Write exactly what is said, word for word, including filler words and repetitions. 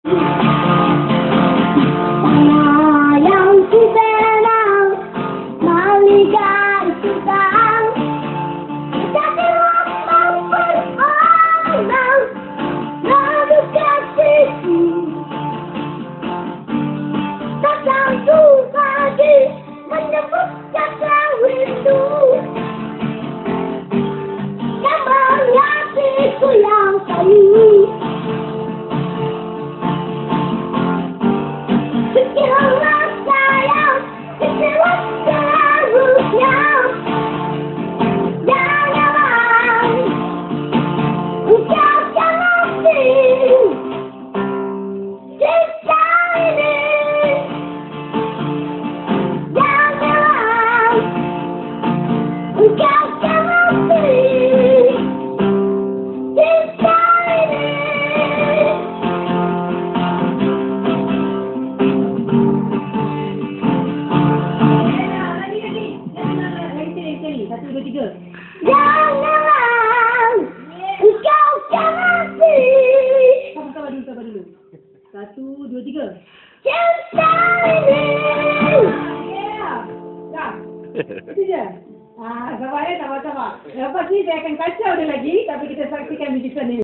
Yang senang melihat sedang jadi lapang berorang lalu kasihku tak sanggup lagi menyebut kata rindu yang mengasihiku yang sayu. Sekianlah sayang, sekianlah seharusnya. Janganlah ucapkan nanti cinta ini. Janganlah ucapkan nanti cinta ini. Satu, dua, tiga. Janganlah engkau kasih. Sabar, sabar dulu, sabar dulu. Satu, dua, tiga. Cinta ini. Ya. Dah. Itu je. Ah, sabar ya, sabar, sabar. Lepas ni saya akan kacau dia lagi, tapi kita saksikan musical ni.